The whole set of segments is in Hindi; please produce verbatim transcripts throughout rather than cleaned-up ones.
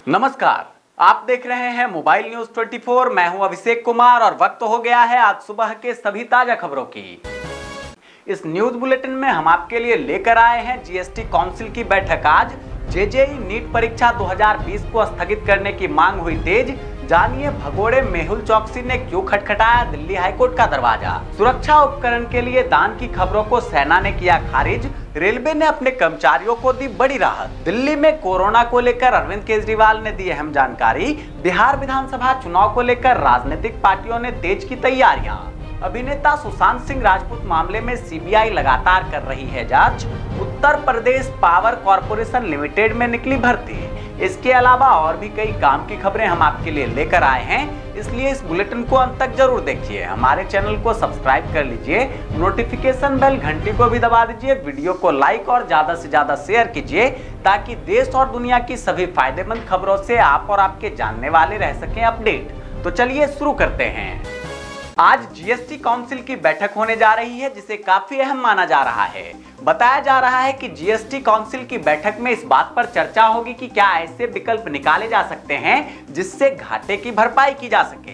नमस्कार, आप देख रहे हैं मोबाइल न्यूज चौबीस। मैं हूं अभिषेक कुमार और वक्त हो गया है आज सुबह के सभी ताजा खबरों की। इस न्यूज बुलेटिन में हम आपके लिए लेकर आए हैं जीएसटी काउंसिल की बैठक। आज जेजेई नीट परीक्षा दो हज़ार बीस को स्थगित करने की मांग हुई तेज। जानिए भगोड़े मेहुल चौकसी ने क्यों खटखटाया दिल्ली हाईकोर्ट का दरवाजा। सुरक्षा उपकरण के लिए दान की खबरों को सेना ने किया खारिज। रेलवे ने अपने कर्मचारियों को दी बड़ी राहत। दिल्ली में कोरोना को लेकर अरविंद केजरीवाल ने दी अहम जानकारी। बिहार विधानसभा चुनाव को लेकर राजनीतिक पार्टियों ने तेज की तैयारियां। अभिनेता सुशांत सिंह राजपूत मामले में सीबीआई लगातार कर रही है जांच। Uttar Pradesh power corporation limited में निकली भर्ती। इसके अलावा और भी कई काम की खबरें हम आपके लिए लेकर आए हैं, इसलिए इस बुलेटिन को अंत तक जरूर देखिए। हमारे चैनल को सब्सक्राइब कर लीजिए, नोटिफिकेशन बेल घंटी को भी दबा दीजिए, वीडियो को लाइक और ज्यादा से ज्यादा शेयर कीजिए ताकि देश और दुनिया की सभी फायदेमंद खबरों से आप और आपके जानने वाले रह सकें अपडेट। तो चलिए शुरू करते हैं। आज जीएसटी काउंसिल की बैठक होने जा रही है, जिसे काफी अहम माना जा रहा है। बताया जा रहा है कि जीएसटी काउंसिल की बैठक में इस बात पर चर्चा होगी कि क्या ऐसे विकल्प निकाले जा सकते हैं जिससे घाटे की भरपाई की जा सके।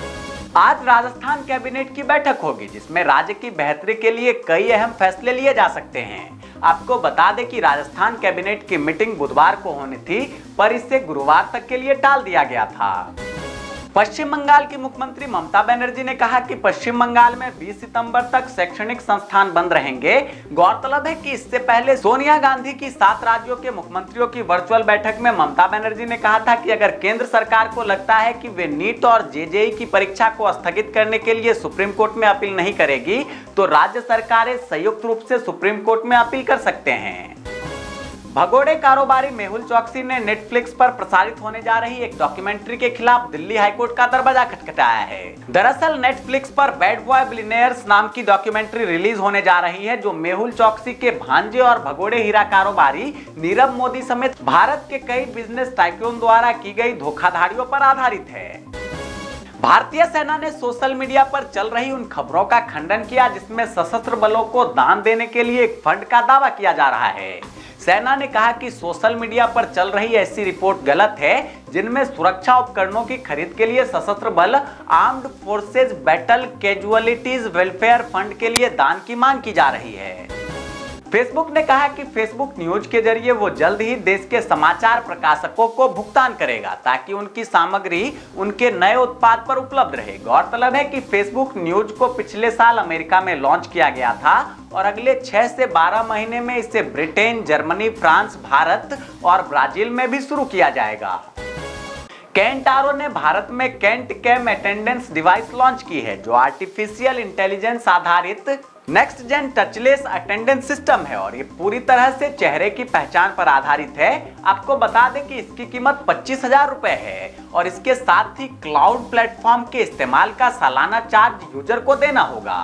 आज राजस्थान कैबिनेट की बैठक होगी, जिसमें राज्य की बेहतरी के लिए कई अहम फैसले लिए जा सकते हैं। आपको बता दें कि राजस्थान कैबिनेट की मीटिंग बुधवार को होनी थी, पर इसे गुरुवार तक के लिए टाल दिया गया था। पश्चिम बंगाल की मुख्यमंत्री ममता बनर्जी ने कहा कि पश्चिम बंगाल में बीस सितंबर तक शैक्षणिक संस्थान बंद रहेंगे। गौरतलब है कि इससे पहले सोनिया गांधी की सात राज्यों के मुख्यमंत्रियों की वर्चुअल बैठक में ममता बनर्जी ने कहा था कि अगर केंद्र सरकार को लगता है कि वे नीट और जेजेई की परीक्षा को स्थगित करने के लिए सुप्रीम कोर्ट में अपील नहीं करेगी, तो राज्य सरकारें संयुक्त रूप से सुप्रीम कोर्ट में अपील कर सकते हैं। भगोड़े कारोबारी मेहुल चौकसी ने नेटफ्लिक्स पर प्रसारित होने जा रही एक डॉक्यूमेंट्री के खिलाफ दिल्ली हाईकोर्ट का दरवाजा खटखटाया है। दरअसल नेटफ्लिक्स पर बैड बॉय बिलियनेयर्स नाम की डॉक्यूमेंट्री रिलीज होने जा रही है, जो मेहुल चौकसी के भांजे और भगोड़े हीरा कारोबारी नीरव मोदी समेत भारत के कई बिजनेस टाइकून द्वारा की गई धोखाधड़ियों पर आधारित है। भारतीय सेना ने सोशल मीडिया पर चल रही उन खबरों का खंडन किया जिसमें सशस्त्र बलों को दान देने के लिए एक फंड का दावा किया जा रहा है। सेना ने कहा कि सोशल मीडिया पर चल रही ऐसी रिपोर्ट गलत है, जिनमें सुरक्षा उपकरणों की खरीद के लिए सशस्त्र बल armed forces battle casualties welfare fund के लिए दान की मांग की जा रही है। फेसबुक ने कहा कि फेसबुक न्यूज के जरिए वो जल्द ही देश के समाचार प्रकाशकों को भुगतान करेगा ताकि उनकी सामग्री उनके नए उत्पाद पर उपलब्ध रहे। गौरतलब है कि फेसबुक न्यूज को पिछले साल अमेरिका में लॉन्च किया गया था और अगले छह से बारह महीने में इसे ब्रिटेन, जर्मनी, फ्रांस, भारत और ब्राजील में भी शुरू किया जाएगा। कैंटारो ने भारत में Kent Cam attendance device launch की है, जो आर्टिफिशियल इंटेलिजेंस आधारित next gen touchless attendance system है और ये पूरी तरह से चेहरे की पहचान पर आधारित है। आपको बता दें कि इसकी कीमत पच्चीस हजार रुपए है और इसके साथ ही क्लाउड प्लेटफॉर्म के इस्तेमाल का सालाना चार्ज यूजर को देना होगा।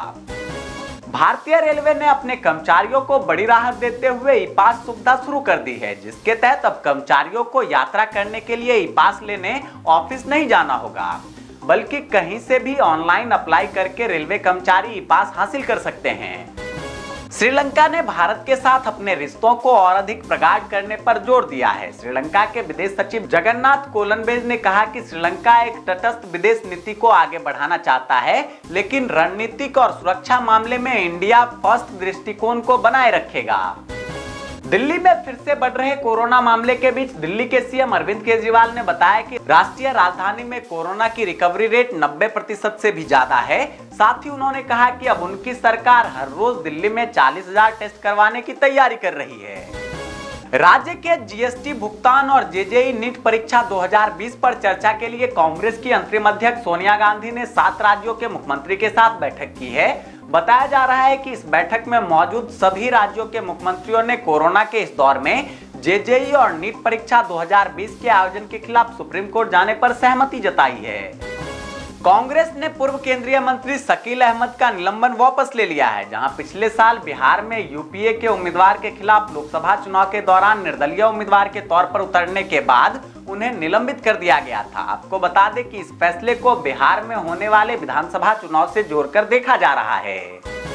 भारतीय रेलवे ने अपने कर्मचारियों को बड़ी राहत देते हुए ई पास सुविधा शुरू कर दी है, जिसके तहत अब कर्मचारियों को यात्रा करने के लिए ई पास लेने ऑफिस नहीं जाना होगा, बल्कि कहीं से भी ऑनलाइन अप्लाई करके रेलवे कर्मचारी ई पास हासिल कर सकते हैं। श्रीलंका ने भारत के साथ अपने रिश्तों को और अधिक प्रगाढ़ करने पर जोर दिया है। श्रीलंका के विदेश सचिव जगन्नाथ कोलनबेज ने कहा कि श्रीलंका एक तटस्थ विदेश नीति को आगे बढ़ाना चाहता है, लेकिन रणनीतिक और सुरक्षा मामले में इंडिया फर्स्ट दृष्टिकोण को बनाए रखेगा। दिल्ली में फिर से बढ़ रहे कोरोना मामले के बीच दिल्ली के सीएम अरविंद केजरीवाल ने बताया कि राष्ट्रीय राजधानी में कोरोना की रिकवरी रेट नब्बे प्रतिशत से भी ज्यादा है। साथ ही उन्होंने कहा कि अब उनकी सरकार हर रोज दिल्ली में चालीस हजार टेस्ट करवाने की तैयारी कर रही है। राज्य के जीएसटी भुगतान और जेजेई नीट परीक्षा दो हज़ार बीस पर चर्चा के लिए कांग्रेस की अंतरिम अध्यक्ष सोनिया गांधी ने सात राज्यों के मुख्यमंत्री के साथ बैठक की है। बताया जा रहा है कि इस बैठक में मौजूद सभी राज्यों के मुख्यमंत्रियों ने कोरोना के इस दौर में जेजेई और नीट परीक्षा दो हज़ार बीस के आयोजन के खिलाफ सुप्रीम कोर्ट जाने पर सहमति जताई है। कांग्रेस ने पूर्व केंद्रीय मंत्री शकील अहमद का निलंबन वापस ले लिया है, जहां पिछले साल बिहार में यूपीए के उम्मीदवार के खिलाफ लोकसभा चुनाव के दौरान निर्दलीय उम्मीदवार के तौर पर उतरने के बाद उन्हें निलंबित कर दिया गया था। आपको बता दें कि इस फैसले को बिहार में होने वाले विधानसभा चुनाव से जोड़कर देखा जा रहा है।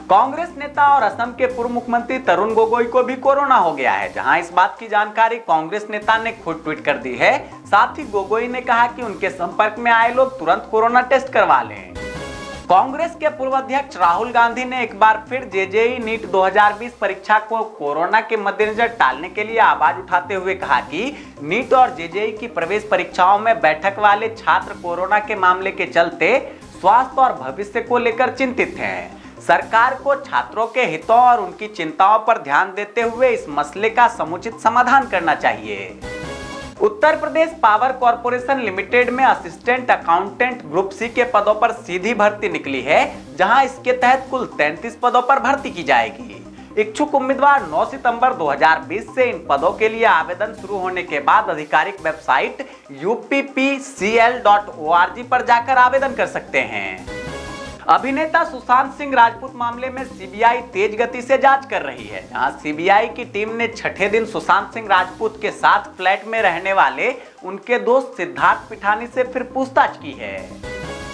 कांग्रेस नेता और असम के पूर्व मुख्यमंत्री तरुण गोगोई को भी कोरोना हो गया है, जहां इस बात की जानकारी कांग्रेस नेता ने खुद ट्वीट कर दी है। साथ ही गोगोई ने कहा कि उनके संपर्क में आए लोग तुरंत कोरोना टेस्ट करवा लें। कांग्रेस के पूर्व अध्यक्ष राहुल गांधी ने एक बार फिर जेजेई नीट दो हज़ार बीस परीक्षा को कोरोना के मद्देनजर टालने के लिए आवाज उठाते हुए कहा कि नीट और जेजेई की प्रवेश परीक्षाओं में बैठक वाले छात्र कोरोना के मामले के चलते स्वास्थ्य और भविष्य को लेकर चिंतित हैं। सरकार को छात्रों के हितों और उनकी चिंताओं पर ध्यान देते हुए इस मसले का समुचित समाधान करना चाहिए। Uttar Pradesh power corporation limited में असिस्टेंट अकाउंटेंट ग्रुप सी के पदों पर सीधी भर्ती निकली है, जहां इसके तहत कुल तैंतीस पदों पर भर्ती की जाएगी। इच्छुक उम्मीदवार नौ सितंबर दो हज़ार बीस से इन पदों के लिए आवेदन शुरू होने के बाद आधिकारिक website U P P C L dot O R G पर जाकर आवेदन कर सकते हैं। अभिनेता सुशांत सिंह राजपूत मामले में सी बी आई तेज गति से जांच कर रही है, जहां सी बी आई की टीम ने छठे दिन सुशांत सिंह राजपूत के साथ फ्लैट में रहने वाले उनके दोस्त सिद्धार्थ पिठानी से फिर पूछताछ की है।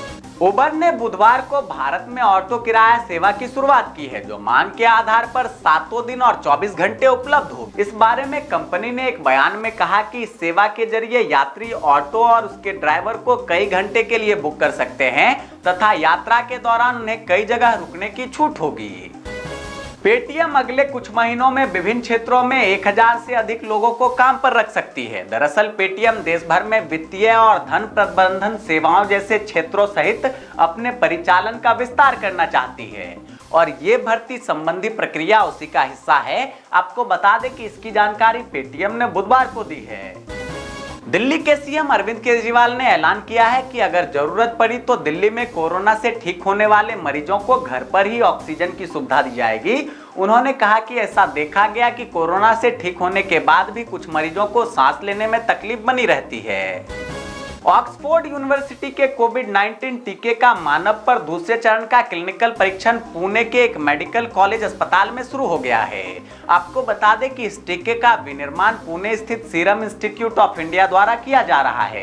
उबर ने बुधवार को भारत में ऑटो किराया सेवा की शुरुआत की है, जो मांग के आधार पर सातों दिन और चौबीस घंटे उपलब्ध हो। इस बारे में कंपनी ने एक बयान में कहा कि इस सेवा के जरिए यात्री ऑटो और उसके ड्राइवर को कई घंटे के लिए बुक कर सकते हैं तथा यात्रा के दौरान उन्हें कई जगह रुकने की छूट होगी। पेटीएम अगले कुछ महीनों में विभिन्न क्षेत्रों में एक हज़ार से अधिक लोगों को काम पर रख सकती है। दरअसल पेटीएम देश भर में वित्तीय और धन प्रबंधन सेवाओं जैसे क्षेत्रों सहित अपने परिचालन का विस्तार करना चाहती है और ये भर्ती संबंधी प्रक्रिया उसी का हिस्सा है। आपको बता दें कि इसकी जानकारी पेटीएम ने बुधवार को दी है। दिल्ली के सी एम अरविंद केजरीवाल ने ऐलान किया है कि अगर जरूरत पड़ी तो दिल्ली में कोरोना से ठीक होने वाले मरीजों को घर पर ही ऑक्सीजन की सुविधा दी जाएगी। उन्होंने कहा कि ऐसा देखा गया कि कोरोना से ठीक होने के बाद भी कुछ मरीजों को सांस लेने में तकलीफ बनी रहती है। ऑक्सफोर्ड यूनिवर्सिटी के कोविड उन्नीस टीके का मानव पर दूसरे चरण का क्लिनिकल परीक्षण पुणे के एक मेडिकल कॉलेज अस्पताल में शुरू हो गया है। आपको बता दें कि इस टीके का विनिर्माण पुणे स्थित सीरम इंस्टीट्यूट ऑफ इंडिया द्वारा किया जा रहा है।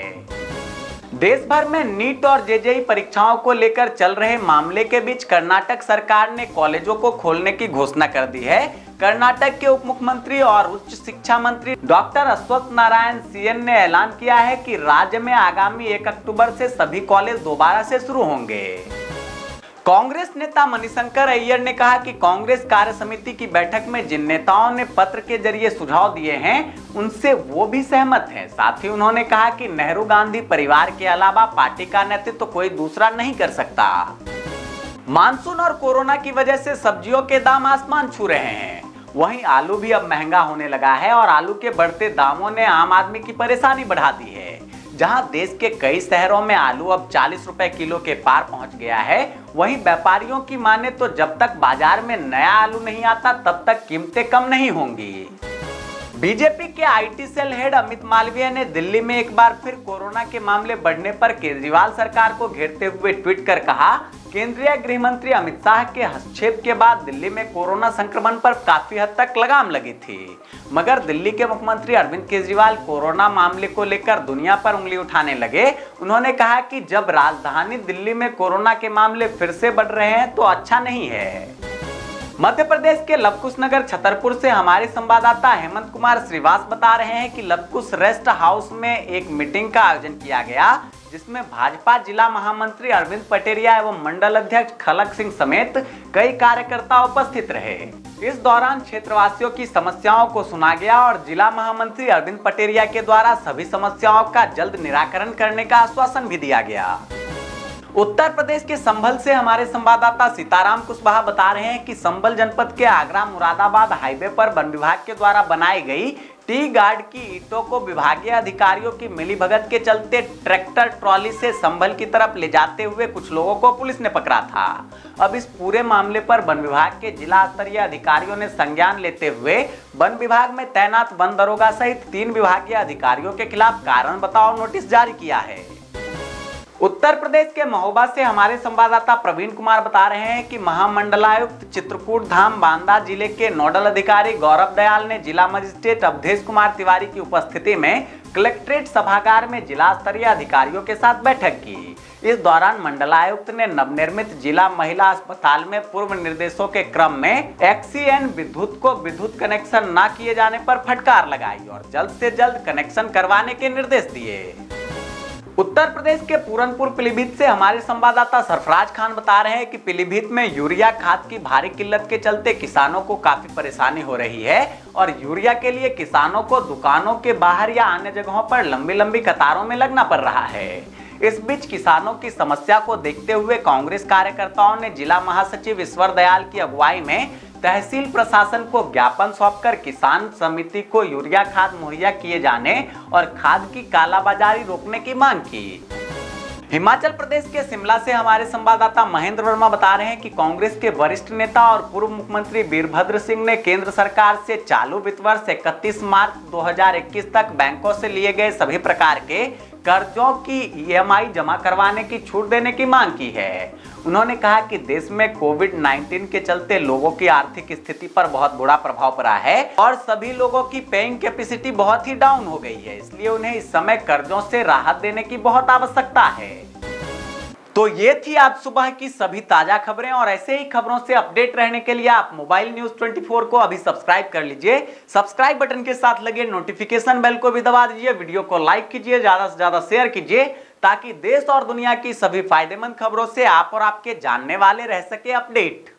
देश भर में नीट और जेजेई परीक्षाओं को लेकर चल रहे मामले के बीच कर्नाटक सरकार ने कॉलेजों को खोलने की घोषणा कर दी है। कर्नाटक के उप मुख्यमंत्री और उच्च शिक्षा मंत्री doctor Ashwath Narayan C N ने ऐलान किया है कि राज्य में आगामी एक अक्टूबर से सभी कॉलेज दोबारा से शुरू होंगे। कांग्रेस नेता मणिशंकर अय्यर ने कहा कि कांग्रेस कार्य समिति की बैठक में जिन नेताओं ने पत्र के जरिए सुझाव दिए हैं उनसे वो भी सहमत हैं। साथ ही उन्होंने कहा कि नेहरू गांधी परिवार के अलावा पार्टी का नेतृत्व तो कोई दूसरा नहीं कर सकता। मानसून और कोरोना की वजह से सब्जियों के दाम आसमान छू रहे हैं, वहीं आलू भी अब महंगा होने लगा है और आलू के बढ़ते दामों ने आम आदमी की परेशानी बढ़ा दी है। जहां देश के कई शहरों में आलू अब चालीस रुपए किलो के पार पहुंच गया है, वहीं व्यापारियों की माने तो जब तक बाजार में नया आलू नहीं आता तब तक कीमतें कम नहीं होंगी। बीजेपी के I T cell head Amit Malviya ने दिल्ली में एक बार फिर कोरोना के मामले बढ़ने पर केजरीवाल सरकार को घेरते हुए ट्वीट कर कहा, केंद्रीय गृह मंत्री अमित शाह के हस्तक्षेप के बाद दिल्ली में कोरोना संक्रमण पर काफी हद तक लगाम लगी थी, मगर दिल्ली के मुख्यमंत्री अरविंद केजरीवाल कोरोना मामले को लेकर दुनिया पर उंगली उठाने लगे। उन्होंने कहा कि जब राजधानी दिल्ली में कोरोना के मामले फिर से बढ़ रहे हैं तो अच्छा नहीं है। मध्य प्रदेश के लवकुश नगर छतरपुर से हमारे संवाददाता हेमंत कुमार श्रीवास बता रहे हैं कि लवकुश रेस्ट हाउस में एक मीटिंग का आयोजन किया गया, जिसमें भाजपा जिला महामंत्री अरविंद पटेरिया एवं मंडल अध्यक्ष खलक सिंह समेत कई कार्यकर्ता उपस्थित रहे। इस दौरान क्षेत्रवासियों की समस्याओं को सुना गया और जिला महामंत्री अरविंद पटेरिया के द्वारा सभी समस्याओं का जल्द निराकरण करने का आश्वासन भी दिया गया। उत्तर प्रदेश के संभल से हमारे संवाददाता सीताराम कुशवाहा बता रहे हैं कि संभल जनपद के आगरा मुरादाबाद हाईवे पर वन विभाग के द्वारा बनाई गई टी गार्ड की ईंटों को विभागीय अधिकारियों की मिलीभगत के चलते ट्रैक्टर ट्रॉली से संभल की तरफ ले जाते हुए कुछ लोगों को पुलिस ने पकड़ा था। अब इस पूरे मामले पर वन विभाग के जिला स्तरीय अधिकारियों ने संज्ञान लेते हुए वन विभाग में तैनात वन दरोगा सहित तीन विभागीय अधिकारियों के खिलाफ कारण बताओ नोटिस जारी किया है। उत्तर प्रदेश के महोबा से हमारे संवाददाता प्रवीण कुमार बता रहे हैं कि महामंडलायुक्त चित्रकूट धाम बांदा जिले के नोडल अधिकारी गौरव दयाल ने जिला मजिस्ट्रेट अवधेश कुमार तिवारी की उपस्थिति में कलेक्ट्रेट सभागार में जिला स्तरीय अधिकारियों के साथ बैठक की। इस दौरान मंडलायुक्त ने नवनिर्मित जिला महिला अस्पताल में पूर्व निर्देशों के क्रम में एक्सीएन विद्युत को विद्युत कनेक्शन न किए जाने पर फटकार लगाई और जल्द से जल्द कनेक्शन करवाने के निर्देश दिए। उत्तर प्रदेश के पूरनपुर पीलीभीत से हमारे संवाददाता सरफराज खान बता रहे हैं कि पीलीभीत में यूरिया खाद की भारी किल्लत के चलते किसानों को काफी परेशानी हो रही है और यूरिया के लिए किसानों को दुकानों के बाहर या अन्य जगहों पर लंबी लंबी कतारों में लगना पड़ रहा है। इस बीच किसानों की समस्या को देखते हुए कांग्रेस कार्यकर्ताओं ने जिला महासचिव ईश्वर दयाल की अगुवाई में तहसील प्रशासन को ज्ञापन सौंपकर किसान समिति को यूरिया खाद मुहैया किए जाने और खाद की कालाबाजारी रोकने की मांग की। हिमाचल प्रदेश के शिमला से हमारे संवाददाता महेंद्र वर्मा बता रहे हैं कि कांग्रेस के वरिष्ठ नेता और पूर्व मुख्यमंत्री वीरभद्र सिंह ने केंद्र सरकार से चालू वित्त वर्ष इकतीस मार्च दो हज़ार इक्कीस तक बैंकों से लिए गए सभी प्रकार के कर्जों की ईएमआई जमा करवाने की छूट देने की मांग की है। उन्होंने कहा कि देश में कोविड उन्नीस के चलते लोगों की आर्थिक स्थिति पर बहुत बुरा प्रभाव पड़ा है और सभी लोगों की पेइंग कैपेसिटी बहुत ही डाउन हो गई है, इसलिए उन्हें इस समय कर्जों से राहत देने की बहुत आवश्यकता है। तो ये थी आज सुबह की सभी ताजा खबरें और ऐसे ही खबरों से अपडेट रहने के लिए आप मोबाइल न्यूज चौबीस को अभी सब्सक्राइब कर लीजिए। सब्सक्राइब बटन के साथ लगे नोटिफिकेशन बेल को भी दबा दीजिए। वीडियो को लाइक कीजिए, ज्यादा से ज्यादा शेयर कीजिए ताकि देश और दुनिया की सभी फायदेमंद खबरों से आप और आपके जानने वाले रह सके अपडेट।